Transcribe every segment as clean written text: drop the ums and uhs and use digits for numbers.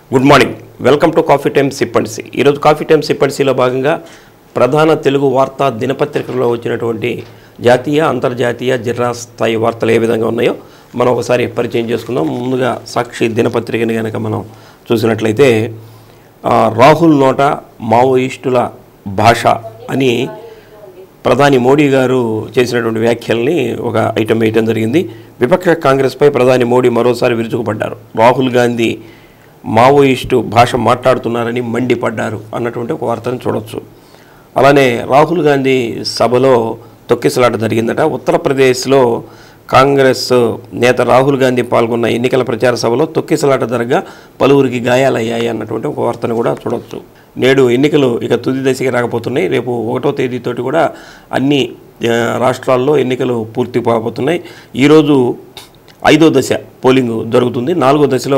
Good morning, welcome to coffee time sip and see. ఈరోజు coffee time sip and సిలో భాగంగా ప్రధాన తెలుగు వార్తా దినపత్రికల్లో వచ్చినటువంటి జాతీయ అంతర్జాతీయ జిల్లా స్థాయి వార్తలు ఏ విధంగా ఉన్నాయో మనం ఒకసారి పరిచయం చేసుకుందాం. ముందుగా సాక్షి దినపత్రికని కనుక మనం చూసినట్లయితే రాహుల్ నోట మావోయిస్టుల భాష అని ప్రధాని మోడీ గారు చేసినటువంటి వ్యాఖ్యల్ని ఒక ఐటెం వేయటం జరిగింది. విపక్ష కాంగ్రెస్పై ప్రధాని మోడీ మరోసారి విరుచుకుపడ్డారు. రాహుల్ గాంధీ మావోయిస్టు భాష మాట్లాడుతున్నారని మండిపడ్డారు అన్నటువంటి ఒక వార్తను చూడవచ్చు. అలానే రాహుల్ గాంధీ సభలో తొక్కిసలాట జరిగిందట. ఉత్తరప్రదేశ్లో కాంగ్రెస్ నేత రాహుల్ గాంధీ పాల్గొన్న ఎన్నికల ప్రచార సభలో తొక్కిసలాట జరగగా పలువురికి గాయాలయ్యాయి అన్నటువంటి ఒక వార్తను కూడా చూడవచ్చు. నేడు ఎన్నికలు ఇక తుది దశకి రాకపోతున్నాయి. రేపు 1వ తేదీతోటి కూడా అన్ని రాష్ట్రాల్లో ఎన్నికలు పూర్తి కాబోతున్నాయి. ఈరోజు 5వ దశ పోలింగ్ జరుగుతుంది. 4వ దశలో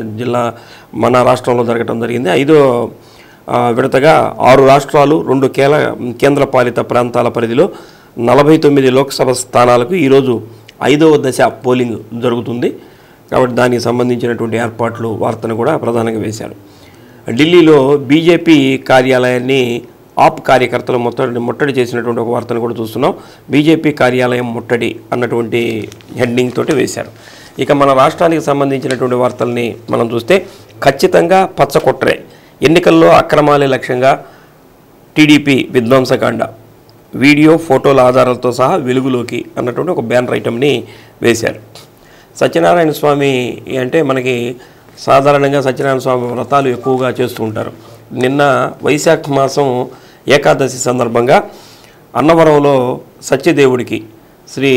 మన రాష్ట్రంలో జరగడం జరిగింది. 5వ విడతగా 6 రాష్ట్రాలు 2 కేంద్ర పాలిత ప్రాంతాల పరిధిలో 49 లోక్సభ స్థానాలకు ఈరోజు 5వ దశ పోలింగ్ జరుగుతుంది. కాబట్టి దానికి సంబంధించినటువంటి ఏర్పాట్లు వార్తను కూడా ప్రధానంగా వేశారు. ఢిల్లీలో బీజేపీ కార్యాలయాన్ని ఆప్ కార్యకర్తలు ముట్టడి చేసినటువంటి ఒక వార్తను కూడా చూస్తున్నాం. బీజేపీ కార్యాలయం ముట్టడి అన్నటువంటి హెడ్డింగ్ తోటి వేశారు. ఇక మన రాష్ట్రానికి సంబంధించినటువంటి వార్తల్ని మనం చూస్తే ఖచ్చితంగా పచ్చకొట్టరే, ఎన్నికల్లో అక్రమాలే లక్ష్యంగా టీడీపీ విధ్వంసకాండ, వీడియో ఫోటోల ఆధారాలతో సహా వెలుగులోకి అన్నటువంటి ఒక బ్యానర్ ఐటమ్ని వేశారు. సత్యనారాయణ స్వామి అంటే మనకి సాధారణంగా సత్యనారాయణ స్వామి వ్రతాలు ఎక్కువగా చేస్తూ ఉంటారు. నిన్న వైశాఖ మాసం ఏకాదశి సందర్భంగా అన్నవరంలో సత్యదేవుడికి శ్రీ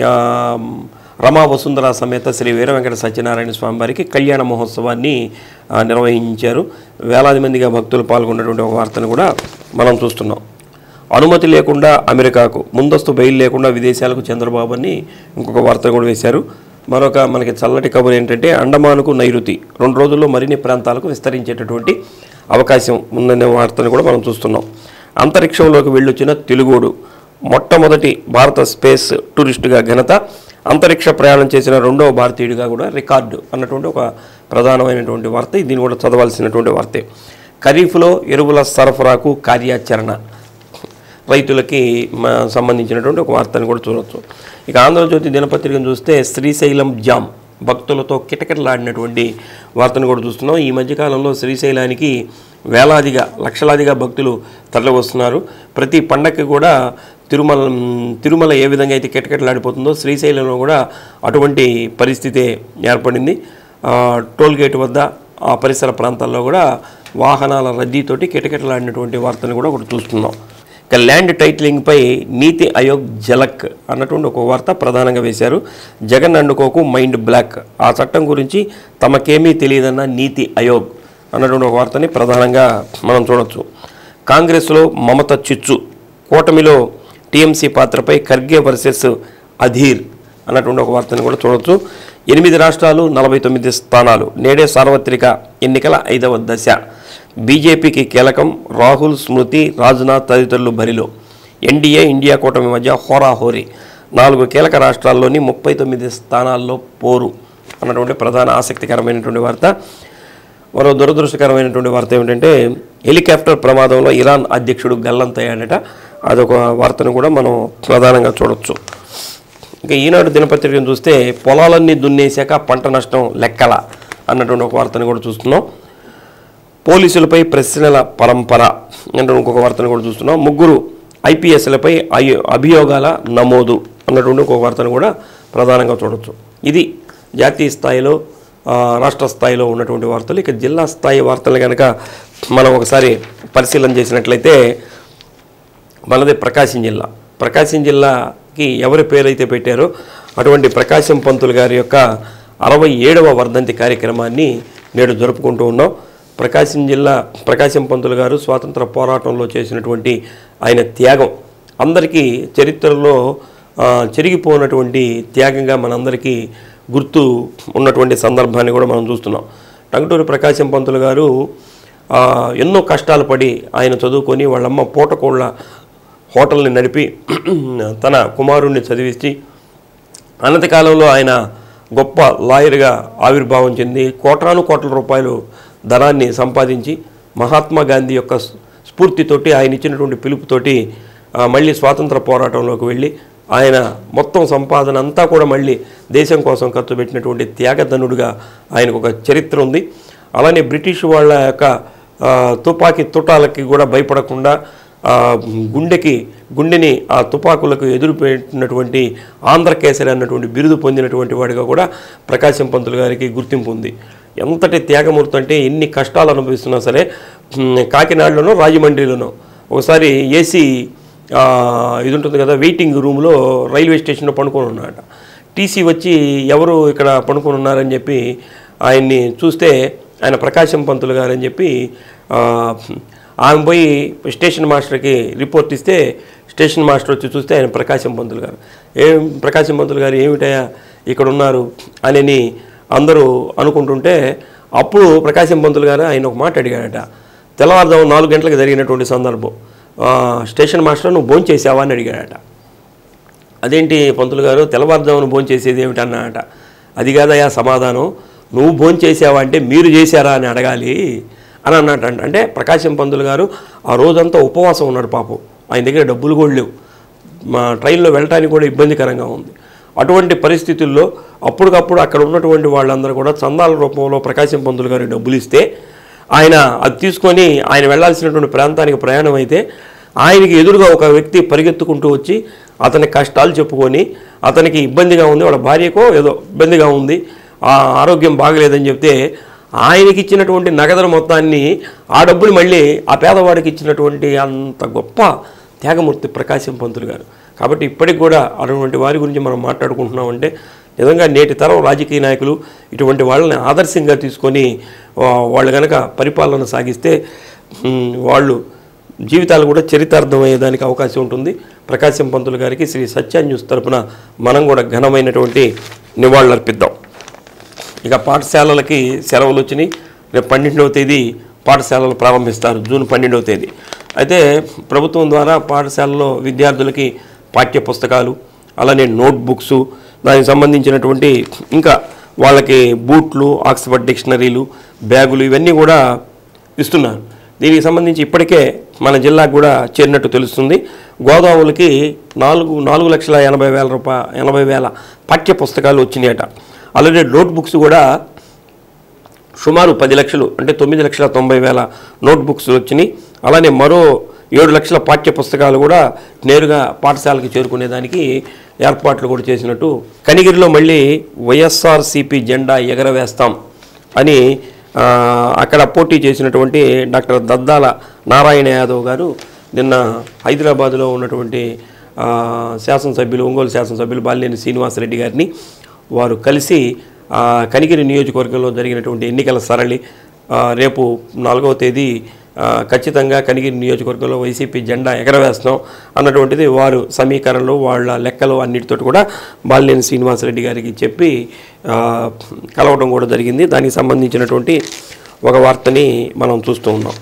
రమా వసుంధర సమేత శ్రీ వీర వెంకట సత్యనారాయణ స్వామి వారికి కళ్యాణ మహోత్సవాన్ని నిర్వహించారు. వేలాది మందిగా భక్తులు పాల్గొన్నటువంటి ఒక వార్తను కూడా మనం చూస్తున్నాం. అనుమతి లేకుండా అమెరికాకు, ముందస్తు బెయిల్ లేకుండా విదేశాలకు చంద్రబాబు అని ఇంకొక వార్త కూడా వేశారు. మరొక మనకి చల్లటి కబురు ఏంటంటే అండమానుకు నైరుతి 2 రోజుల్లో మరిన్ని ప్రాంతాలకు విస్తరించేటటువంటి అవకాశం ఉందనే వార్తను కూడా మనం చూస్తున్నాం. అంతరిక్షంలోకి వెళ్ళొచ్చిన తెలుగోడు, మొట్టమొదటి భారత స్పేస్ టూరిస్టుగా ఘనత, అంతరిక్ష ప్రయాణం చేసిన 2వ భారతీయుడిగా కూడా రికార్డు అన్నటువంటి ఒక ప్రధానమైనటువంటి వార్త. దీన్ని కూడా చదవాల్సినటువంటి వార్తే. ఖరీఫ్లో ఎరువుల సరఫరాకు కార్యాచరణ, రైతులకి సంబంధించినటువంటి ఒక వార్తను కూడా చూడవచ్చు. ఇక ఆంధ్రజ్యోతి దినపత్రికను చూస్తే శ్రీశైలం జామ్, భక్తులతో కిటకిటలాడినటువంటి వార్తను కూడా చూస్తున్నాం. ఈ మధ్యకాలంలో శ్రీశైలానికి లక్షలాదిగా భక్తులు తరలి వస్తున్నారు. ప్రతి పండగకి కూడా తిరుమల ఏ విధంగా అయితే కిటకిటలాడిపోతుందో శ్రీశైలంలో కూడా అటువంటి పరిస్థితి ఏర్పడింది. టోల్గేట్ వద్ద ఆ పరిసర ప్రాంతాల్లో కూడా వాహనాల రద్దీతోటి కిటకిటలాడినటువంటి వార్తను కూడా ఒకటి చూస్తున్నాం. ఇక ల్యాండ్ టైటిలింగ్పై నీతి ఆయోగ్ జలక్ అన్నటువంటి ఒక వార్త ప్రధానంగా వేశారు. జగన్ అండుకోకు మైండ్ బ్లాక్, ఆ చట్టం గురించి తమకేమీ తెలియదన్న నీతి ఆయోగ్ అన్నటువంటి ఒక వార్తని ప్రధానంగా మనం చూడవచ్చు. కాంగ్రెస్లో మమత చిచ్చు, కూటమిలో టీఎంసీ పాత్రపై ఖర్గే వర్సెస్ అధీర్ అన్నటువంటి ఒక వార్తని కూడా చూడవచ్చు. 8 రాష్ట్రాలు 49 స్థానాలు, నేడే సార్వత్రిక ఎన్నికల 5వ దశ, బీజేపీకి కీలకం, రాహుల్, స్మృతి, రాజ్నాథ్ తదితరులు బరిలో, ఎన్డీఏ ఇండియా కూటమి మధ్య హోరాహోరీ, 4 కీలక రాష్ట్రాల్లోని 39 స్థానాల్లో పోరు అన్నటువంటి ప్రధాన ఆసక్తికరమైనటువంటి వార్త. మరో దురదృష్టకరమైనటువంటి వార్త ఏమిటంటే హెలికాప్టర్ ప్రమాదంలో ఇరాన్ అధ్యక్షుడు గల్లంతయ్యాడట. అదొక వార్తను కూడా మనం ప్రధానంగా చూడవచ్చు. ఇంకా ఈనాడు దినపత్రికను చూస్తే పొలాలన్నీ దున్నేశాక పంట నష్టం లెక్కల అన్నటువంటి ఒక వార్తను కూడా చూస్తున్నాం. పోలీసులపై ప్రశ్నల పరంపర అంటే ఇంకొక వార్తను కూడా చూస్తున్నాం. 3 ఐపీఎస్లపై అభియోగాల నమోదు అన్నటువంటి ఒక వార్తను కూడా ప్రధానంగా చూడవచ్చు. ఇది జాతీయ స్థాయిలో రాష్ట్ర స్థాయిలో ఉన్నటువంటి వార్తలు. ఇక జిల్లా స్థాయి వార్తలు కనుక మనం ఒకసారి పరిశీలన చేసినట్లయితే మనది ప్రకాశం జిల్లాకి ఎవరి పేరైతే పెట్టారో అటువంటి ప్రకాశం పంతులు గారి యొక్క 67వ వర్ధంతి కార్యక్రమాన్ని నేడు జరుపుకుంటూ ఉన్నాం. ప్రకాశం పంతులు గారు స్వాతంత్ర పోరాటంలో చేసినటువంటి ఆయన త్యాగం అందరికీ చరిత్రలో చెరిగిపోయినటువంటి త్యాగంగా మనందరికీ గుర్తు ఉన్నటువంటి సందర్భాన్ని కూడా మనం చూస్తున్నాం. టంగుటూరి ప్రకాశం పంతులు గారు ఎన్నో కష్టాలు పడి ఆయన చదువుకొని వాళ్ళమ్మ పూటకోళ్ళ హోటల్ని నడిపి తన కుమారుణ్ణి చదివించి అనంతకాలంలో ఆయన గొప్ప లాయర్గా ఆవిర్భావం చెంది కోట్లాను కోట్ల రూపాయలు ధనాన్ని సంపాదించి మహాత్మా గాంధీ యొక్క స్ఫూర్తితోటి ఆయన ఇచ్చినటువంటి పిలుపుతోటి మళ్ళీ స్వాతంత్ర పోరాటంలోకి వెళ్ళి ఆయన మొత్తం సంపాదన అంతా కూడా మళ్ళీ దేశం కోసం ఖర్చు పెట్టినటువంటి త్యాగధనుడిగా ఆయనకు ఒక చరిత్ర ఉంది. అలానే బ్రిటిష్ వాళ్ళ యొక్క తుపాకీ తుటాలకి కూడా భయపడకుండా గుండెని ఆ తుపాకులకు ఎదురు పెట్టినటువంటి ఆంధ్రకేసరి అన్నటువంటి బిరుదు పొందినటువంటి వాడిగా కూడా ప్రకాశం పంతులు గారికి గుర్తింపు ఉంది. ఎంతటి త్యాగమూర్తి అంటే ఎన్ని కష్టాలు అనుభవిస్తున్నా సరే కాకినాడలోనో రాజమండ్రిలోనో ఒకసారి ఏసీ ఇది ఉంటుంది కదా, వెయిటింగ్ రూమ్లో రైల్వే స్టేషన్లో పడుకొని ఉన్నాడట. టీసీ వచ్చి ఎవరు ఇక్కడ పడుకొని ఉన్నారని చెప్పి ఆయన్ని చూస్తే ఆయన ప్రకాశం పంతులు గారు అని చెప్పి ఆమె పోయి స్టేషన్ మాస్టర్కి రిపోర్ట్ ఇస్తే స్టేషన్ మాస్టర్ వచ్చి చూస్తే ఆయన ప్రకాశం పంతులు గారు. ప్రకాశం పంతులు గారు ఏమిటయా ఇక్కడ ఉన్నారు అని అందరూ అనుకుంటుంటే అప్పుడు ప్రకాశం పంతులు గారు ఆయన ఒక మాట అడిగాడట. తెల్లవారుజాము 4 గంటలకు జరిగినటువంటి సందర్భం, స్టేషన్ మాస్టర్ నువ్వు భోంచేసావా అని అడిగాడట. అదేంటి పంతులు గారు తెల్లవారుజామును భోంచేసేది ఏమిటన్నాడట. అది కాదయా సమాధానం, నువ్వు భోంచేసావా అంటే మీరు చేశారా అని అడగాలి అని అన్నట్టు. అంటే ప్రకాశం పంతులు గారు ఆ రోజంతా ఉపవాసం ఉన్నాడు పాపం. ఆయన దగ్గర డబ్బులు కూడా లేవు, మా ట్రైన్లో వెళ్ళటానికి కూడా ఇబ్బందికరంగా ఉంది. అటువంటి పరిస్థితుల్లో అప్పటికప్పుడు అక్కడ ఉన్నటువంటి వాళ్ళందరూ కూడా చందాల రూపంలో ప్రకాశం పంతులు గారికి డబ్బులు ఇస్తే ఆయన అది తీసుకొని ఆయన వెళ్లాల్సినటువంటి ప్రాంతానికి ప్రయాణం అయితే ఆయనకి ఎదురుగా ఒక వ్యక్తి పరిగెత్తుకుంటూ వచ్చి అతని కష్టాలు చెప్పుకొని అతనికి ఇబ్బందిగా ఉంది, వాళ్ళ భార్యకో ఏదో ఇబ్బందిగా ఉంది, ఆరోగ్యం బాగలేదని చెప్తే ఆయనకి ఇచ్చినటువంటి నగదు మొత్తాన్ని ఆ డబ్బులు మళ్ళీ ఆ పేదవాడికి ఇచ్చినటువంటి అంత గొప్ప త్యాగమూర్తి ప్రకాశం పంతులు గారు. కాబట్టి ఇప్పటికి కూడా అటువంటి వారి గురించి మనం మాట్లాడుకుంటున్నామంటే నిజంగా నేటి తరం రాజకీయ నాయకులు ఇటువంటి వాళ్ళని ఆదర్శంగా తీసుకొని వాళ్ళు కనుక పరిపాలన సాగిస్తే వాళ్ళు జీవితాలు కూడా చరితార్థమయ్యేదానికి అవకాశం ఉంటుంది. ప్రకాశం పంతులు గారికి శ్రీ సత్య న్యూస్ తరపున మనం కూడా ఘనమైనటువంటి నివాళులు అర్పిద్దాం. ఇక పాఠశాలలకి సెలవులు వచ్చినాయి. రేపు 12వ తేదీ పాఠశాలలు ప్రారంభిస్తారు, జూన్ 12వ తేదీ. అయితే ప్రభుత్వం ద్వారా పాఠశాలలో విద్యార్థులకి పాఠ్య పుస్తకాలు, అలానే నోట్బుక్స్, దానికి సంబంధించినటువంటి ఇంకా వాళ్ళకి బూట్లు, ఆక్స్ఫర్డ్ డిక్షనరీలు, బ్యాగులు ఇవన్నీ కూడా ఇస్తున్నారు. దీనికి సంబంధించి ఇప్పటికే మన జిల్లాకు కూడా చేరినట్టు తెలుస్తుంది. గోదావరికి 4,80,000 పాఠ్య పుస్తకాలు వచ్చినాయట. అలాగే నోట్బుక్స్ కూడా సుమారు 10 లక్షలు అంటే 9,90,000 నోట్బుక్స్ వచ్చినాయి. అలానే మరో 7 లక్షల పాఠ్య పుస్తకాలు కూడా నేరుగా పాఠశాలకు చేరుకునేదానికి ఏర్పాట్లు కూడా చేసినట్టు. కనిగిరిలో మళ్ళీ వైఎస్ఆర్సీపీ జెండా ఎగరవేస్తాం అని అక్కడ పోటీ చేసినటువంటి డాక్టర్ దద్దాల నారాయణ యాదవ్ గారు నిన్న హైదరాబాదులో ఉన్నటువంటి శాసనసభ్యులు, ఒంగోలు శాసనసభ్యులు బాలినేని శ్రీనివాసరెడ్డి గారిని వారు కలిసి కనిగిరి నియోజకవర్గంలో జరిగినటువంటి ఎన్నికల సరళి రేపు 4వ తేదీ ఖచ్చితంగా కనిగిరి నియోజకవర్గంలో వైసీపీ జెండా ఎగరవేస్తాం అన్నటువంటిది వారు సమీకరణలు, వాళ్ళ లెక్కలు అన్నిటితో కూడా బాలినేని శ్రీనివాసరెడ్డి గారికి చెప్పి కలవడం కూడా జరిగింది. దానికి సంబంధించినటువంటి ఒక వార్తని మనం చూస్తూ ఉన్నాం.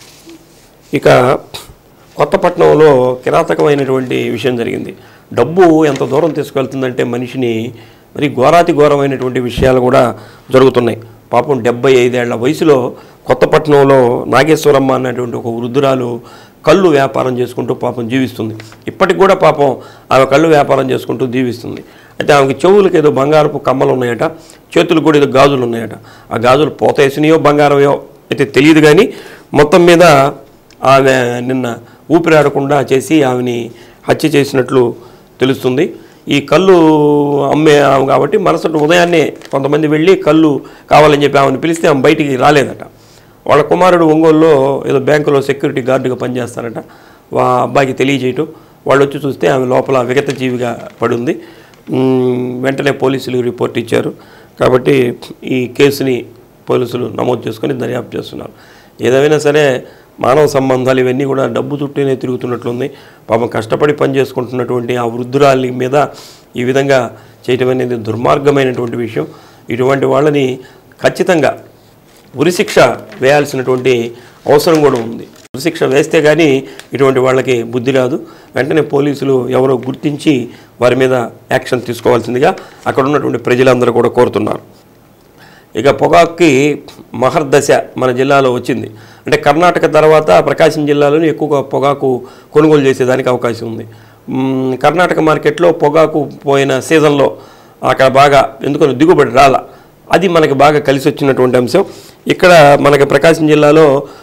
ఇక కొత్తపట్నంలో కిరాతకమైనటువంటి విషయం జరిగింది. డబ్బు ఎంత దూరం తీసుకెళ్తుందంటే మనిషిని మరి ఘోరాతి ఘోరమైనటువంటి విషయాలు కూడా జరుగుతున్నాయి. పాపం 75 ఏళ్ల వయసులో కొత్తపట్నంలో నాగేశ్వరమ్మ అన్నటువంటి ఒక వృద్ధురాలు కళ్ళు వ్యాపారం చేసుకుంటూ పాపం జీవిస్తుంది. ఇప్పటికి కూడా పాపం ఆమె కళ్ళు వ్యాపారం చేసుకుంటూ జీవిస్తుంది. అయితే ఆమెకి చెవులకు ఏదో బంగారపు కమ్మలు ఉన్నాయట, చేతులకు కూడా ఏదో గాజులు ఉన్నాయట. ఆ గాజులు పోతేసినాయో బంగారమో అయితే తెలియదు, కానీ మొత్తం మీద ఆమె నిన్న ఊపిరాడకుండా చేసి ఆమెని హత్య చేసినట్లు తెలుస్తుంది. ఈ కళ్ళు అమ్మే ఆమె కాబట్టి మరుసటి ఉదయాన్నే కొంతమంది వెళ్ళి కళ్ళు కావాలని చెప్పి ఆమెను పిలిస్తే ఆమె బయటికి రాలేదట. వాళ్ళ కుమారుడు ఒంగోలులో ఏదో బ్యాంకులో సెక్యూరిటీ గార్డుగా పనిచేస్తారట. అబ్బాయికి తెలియజేయటం, వాళ్ళు వచ్చి చూస్తే ఆమె లోపల విగత జీవిగా పడింది. వెంటనే పోలీసులు రిపోర్ట్ ఇచ్చారు. కాబట్టి ఈ కేసుని పోలీసులు నమోదు చేసుకొని దర్యాప్తు చేస్తున్నారు. ఏదైనా సరే మానవ సంబంధాలు ఇవన్నీ కూడా డబ్బు చుట్టూనే తిరుగుతున్నట్లుంది. పాపం కష్టపడి పని చేసుకుంటున్నటువంటి ఆ వృద్ధురాలి మీద ఈ విధంగా చేయటం అనేది దుర్మార్గమైనటువంటి విషయం. ఇటువంటి వాళ్ళని ఖచ్చితంగా ఉరిశిక్ష వేయాల్సినటువంటి అవసరం కూడా ఉంది. శిక్ష వేస్తే కానీ ఇటువంటి వాళ్ళకి బుద్ధి రాదు. వెంటనే పోలీసులు ఎవరో గుర్తించి వారి మీద యాక్షన్ తీసుకోవాల్సిందిగా అక్కడ ఉన్నటువంటి ప్రజలందరూ కూడా కోరుతున్నారు. ఇక పొగాకుకి మహర్దశ మన జిల్లాలో వచ్చింది. అంటే కర్ణాటక తర్వాత ప్రకాశం జిల్లాలోనే ఎక్కువగా పొగాకు కొనుగోలు చేసేదానికి అవకాశం ఉంది. కర్ణాటక మార్కెట్లో పొగాకు పోయిన సీజన్లో అక్కడ బాగా ఎందుకని దిగుబడి రాల, అది మనకి బాగా కలిసి వచ్చినటువంటి అంశం. ఇక్కడ మనకి ప్రకాశం జిల్లాలో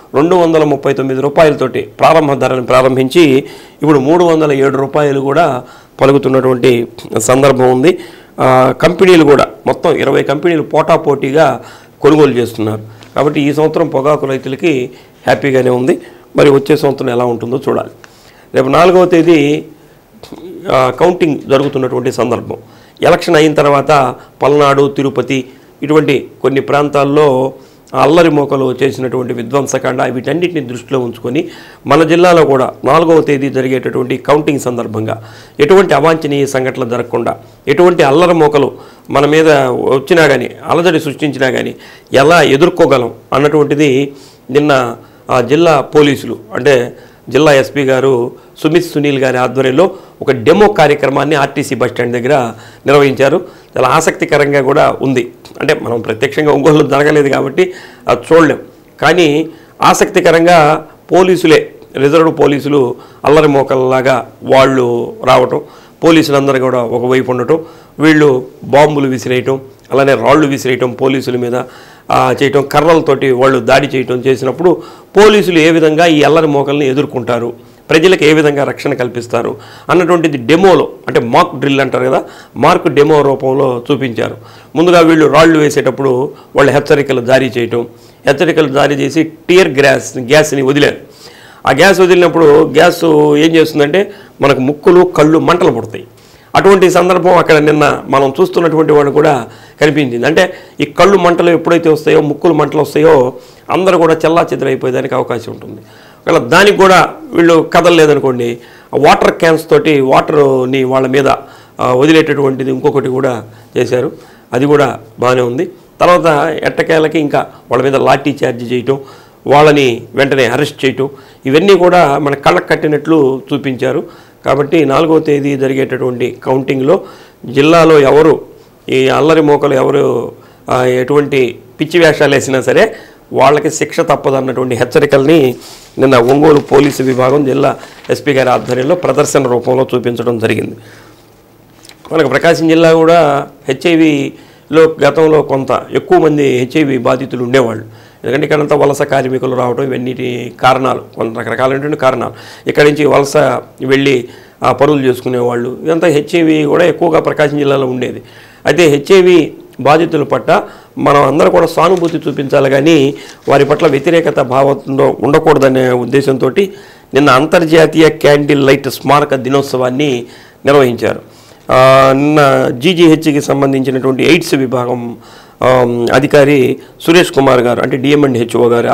239 రూపాయలతోటి ప్రారంభ ధరను ప్రారంభించి ఇప్పుడు 307 రూపాయలు కూడా పలుకుతున్నటువంటి సందర్భం ఉంది. కంపెనీలు కూడా మొత్తం 20 కంపెనీలు పోటాపోటీగా కొనుగోలు చేస్తున్నారు. కాబట్టి ఈ సంవత్సరం పొగాకు రైతులకి హ్యాపీగానే ఉంది. మరి వచ్చే సంవత్సరం ఎలా ఉంటుందో చూడాలి. రేపు 4వ తేదీ కౌంటింగ్ జరుగుతున్నటువంటి సందర్భం. ఎలక్షన్ అయిన తర్వాత పల్నాడు, తిరుపతి ఇటువంటి కొన్ని ప్రాంతాల్లో అల్లరి మోకలు చేసినటువంటి విధ్వంసకాండ వీటన్నిటిని దృష్టిలో ఉంచుకొని మన జిల్లాలో కూడా 4వ తేదీ జరిగేటటువంటి కౌంటింగ్ సందర్భంగా ఎటువంటి అవాంఛనీయ సంఘటనలు జరగకుండా, ఎటువంటి అల్లరి మోకలు మన మీద వచ్చినా కానీ, అలజడి సృష్టించినా కానీ ఎలా ఎదుర్కోగలం అన్నటువంటిది నిన్న జిల్లా పోలీసులు అంటే జిల్లా ఎస్పీ గారు సుమిత్ సునీల్ గారి ఆధ్వర్యంలో ఒక డెమో కార్యక్రమాన్ని ఆర్టీసీ బస్టాండ్ దగ్గర నిర్వహించారు. చాలా ఆసక్తికరంగా కూడా ఉంది. అంటే మనం ప్రత్యక్షంగా ఒంగోలు జరగలేదు కాబట్టి అది చూడలేం. కానీ ఆసక్తికరంగా పోలీసులే, రిజర్వ్డ్ పోలీసులు అల్లరి మోకల్లాగా వాళ్ళు రావటం, పోలీసులందరూ కూడా ఒకవైపు ఉండటం, వీళ్ళు బాంబులు విసిరేయటం, అలానే రాళ్ళు విసిరేయటం పోలీసుల మీద చేయటం, కర్రలతోటి వాళ్ళు దాడి చేయటం చేసినప్పుడు పోలీసులు ఏ విధంగా ఈ అల్లరి మోకల్ని ఎదుర్కొంటారు, ప్రజలకు ఏ విధంగా రక్షణ కల్పిస్తారు అన్నటువంటిది డెమోలో, అంటే మాక్ డ్రిల్ అంటారు కదా, మార్క్ డెమో రూపంలో చూపించారు. ముందుగా వీళ్ళు రాళ్ళు వేసేటప్పుడు వాళ్ళు హెచ్చరికలు జారీ చేయటం, హెచ్చరికలు జారీ చేసి టియర్ గ్యాస్ని వదిలారు. ఆ గ్యాస్ వదిలినప్పుడు గ్యాస్ ఏం చేస్తుందంటే మనకు ముక్కులు కళ్ళు మంటలు పుడతాయి. అటువంటి సందర్భం అక్కడ నిన్న మనం చూస్తున్నటువంటి వాడు కూడా కనిపించింది. అంటే ఈ కళ్ళు మంటలు ఎప్పుడైతే వస్తాయో, ముక్కులు మంటలు వస్తాయో అందరూ కూడా చెల్లాచెదరైపోయేదానికి అవకాశం ఉంటుంది. ఒకవేళ దానికి కూడా వీళ్ళు కదలలేదనుకోండి, వాటర్ క్యాన్స్ తోటి వాటర్ని వాళ్ళ మీద వదిలేటటువంటిది ఇంకొకటి కూడా చేశారు. అది కూడా బాగానే ఉంది. తర్వాత ఎట్టకేలకి ఇంకా వాళ్ళ మీద లాఠీ చార్జ్ చేయటం, వాళ్ళని వెంటనే అరెస్ట్ చేయటం, ఇవన్నీ కూడా మన కళ్ళకు కట్టినట్లు చూపించారు. కాబట్టి 4వ తేదీ జరిగేటటువంటి కౌంటింగ్లో జిల్లాలో ఎవరు ఈ అల్లరి మోకలు ఎవరు ఎటువంటి పిచ్చి వేషాలు వేసినా సరే వాళ్ళకి శిక్ష తప్పదన్నటువంటి హెచ్చరికల్ని నిన్న ఒంగోలు పోలీసు విభాగం జిల్లా ఎస్పీ గారి ఆధ్వర్యంలో ప్రదర్శన రూపంలో చూపించడం జరిగింది. మనకు ప్రకాశం జిల్లా కూడా హెచ్ఐవిలో గతంలో కొంత ఎక్కువ మంది హెచ్ఐవి బాధితులు ఉండేవాళ్ళు. ఎందుకంటే ఇక్కడంతా వలస కార్మికులు రావడం, ఇవన్నీ కారణాలు, కొంత రకరకాలైనటువంటి కారణాలు. ఇక్కడి నుంచి వలస వెళ్ళి పనులు చేసుకునేవాళ్ళు, ఇదంతా హెచ్ఐవి కూడా ఎక్కువగా ప్రకాశం జిల్లాలో ఉండేది. అయితే హెచ్ఐవి బాధితుల పట్ల మనం అందరూ కూడా సానుభూతి చూపించాలి, కానీ వారి పట్ల వ్యతిరేకత భావంతో ఉండకూడదనే ఉద్దేశంతో నిన్న అంతర్జాతీయ క్యాండిల్ లైట్ స్మారక దినోత్సవాన్ని నిర్వహించారు. నిన్న జీజీహెచ్కి సంబంధించినటువంటి ఎయిడ్స్ విభాగం అధికారి సురేష్ కుమార్ గారు, అంటే డిఎంఎండ్హెచ్ఓ గారు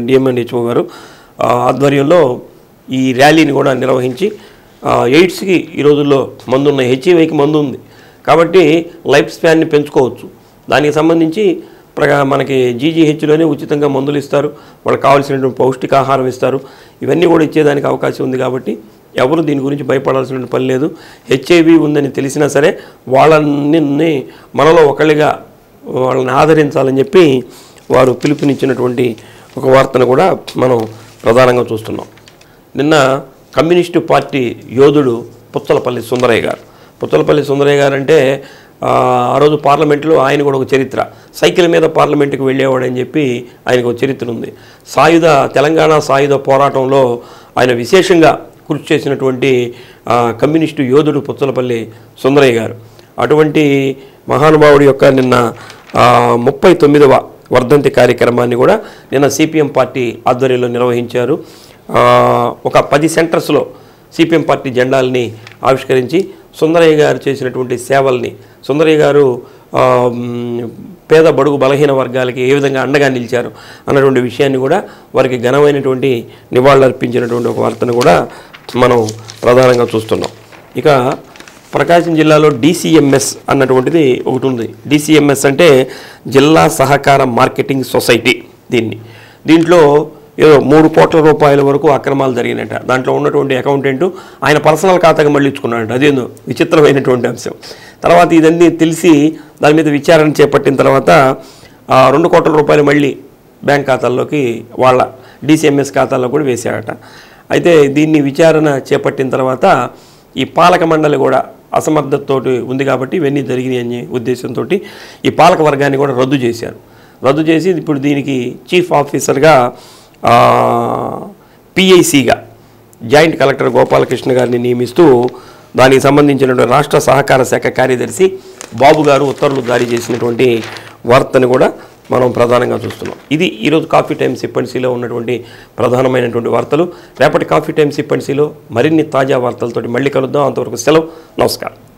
ఆధ్వర్యంలో ఈ ర్యాలీని కూడా నిర్వహించి ఎయిడ్స్కి ఈ రోజుల్లో మందు ఉన్నాయి, హెచ్ఐవికి మందు ఉంది కాబట్టి లైఫ్ స్పాన్ని పెంచుకోవచ్చు. దానికి సంబంధించి మనకి జీజీహెచ్లోనే ఉచితంగా మందులు ఇస్తారు, వాళ్ళకి కావాల్సినటువంటి పౌష్టికాహారం ఇస్తారు, ఇవన్నీ కూడా ఇచ్చేదానికి అవకాశం ఉంది. కాబట్టి ఎవరు దీని గురించి భయపడాల్సిన పని లేదు. హెచ్ఐవి ఉందని తెలిసినా సరే వాళ్ళని మనలో ఒకళ్ళిగా వాళ్ళని ఆదరించాలని చెప్పి వారు పిలుపునిచ్చినటువంటి ఒక వార్తను కూడా మనం ప్రధానంగా చూస్తున్నాం. నిన్న కమ్యూనిస్టు పార్టీ యోధుడు పుచ్చలపల్లి సుందరయ్య గారు అంటే ఆ రోజు పార్లమెంట్లో ఆయన కూడా ఒక చరిత్ర, సైకిల్ మీద పార్లమెంటుకి వెళ్ళేవాడని చెప్పి ఆయనకు ఒక చరిత్ర ఉంది. తెలంగాణ సాయుధ పోరాటంలో ఆయన విశేషంగా కృషి చేసినటువంటి కమ్యూనిస్టు యోధుడు పుచ్చలపల్లి సుందరయ్య గారు. అటువంటి మహానుభావుడి యొక్క నిన్న 39వ వర్ధంతి కార్యక్రమాన్ని కూడా నిన్న సిపిఎం పార్టీ ఆధ్వర్యంలో నిర్వహించారు. ఒక 10 సెంటర్స్లో సిపిఎం పార్టీ జెండాలని ఆవిష్కరించి సుందరయ్య గారు చేసినటువంటి సేవల్ని, సుందరయ్య గారు పేద బడుగు బలహీన వర్గాలకి ఏ విధంగా అండగా నిలిచారు అన్నటువంటి విషయాన్ని కూడా వారికి ఘనమైనటువంటి నివాళులు అర్పించినటువంటి ఒక వార్తను కూడా మనం ప్రధానంగా చూస్తున్నాం. ఇక ప్రకాశం జిల్లాలో DCMS అన్నటువంటిది ఒకటి ఉంది. DCMS అంటే జిల్లా సహకార మార్కెటింగ్ సొసైటీ. దీంట్లో ఏదో 3 కోట్ల రూపాయల వరకు అక్రమాలు జరిగినట్ట. దాంట్లో ఉన్నటువంటి అకౌంటెంట్ ఆయన పర్సనల్ ఖాతాగా మళ్ళీ ఇచ్చుకున్నాడంట. అదేందో విచిత్రమైనటువంటి అంశం. తర్వాత ఇదన్నీ తెలిసి దాని మీద విచారణ చేపట్టిన తర్వాత 2 కోట్ల రూపాయలు మళ్ళీ బ్యాంక్ ఖాతాల్లోకి వాళ్ళ డిసిఎంఎస్ ఖాతాల్లో కూడా వేశాడట. అయితే దీన్ని విచారణ చేపట్టిన తర్వాత ఈ పాలక మండలి కూడా అసమర్థతతోటి ఉంది కాబట్టి ఇవన్నీ జరిగినాయి అనే ఉద్దేశంతో ఈ పాలక వర్గాన్ని కూడా రద్దు చేశారు. రద్దు చేసి ఇప్పుడు దీనికి చీఫ్ ఆఫీసర్గా పిఐసిగా జాయింట్ కలెక్టర్ గోపాలకృష్ణ గారిని నియమిస్తూ దానికి సంబంధించినటువంటి రాష్ట్ర సహకార శాఖ కార్యదర్శి బాబు గారు ఉత్తర్వులు జారీ చేసినటువంటి వార్తను కూడా మనం ప్రధానంగా చూస్తున్నాం. ఇది ఈరోజు కాఫీ టైమ్ సిప్పన్సీలో ఉన్నటువంటి ప్రధానమైనటువంటి వార్తలు. రేపటి కాఫీ టైమ్ సిప్పన్సీలో మరిన్ని తాజా వార్తలతోటి మళ్ళీ కలుద్దాం. అంతవరకు సెలవు. నమస్కారం.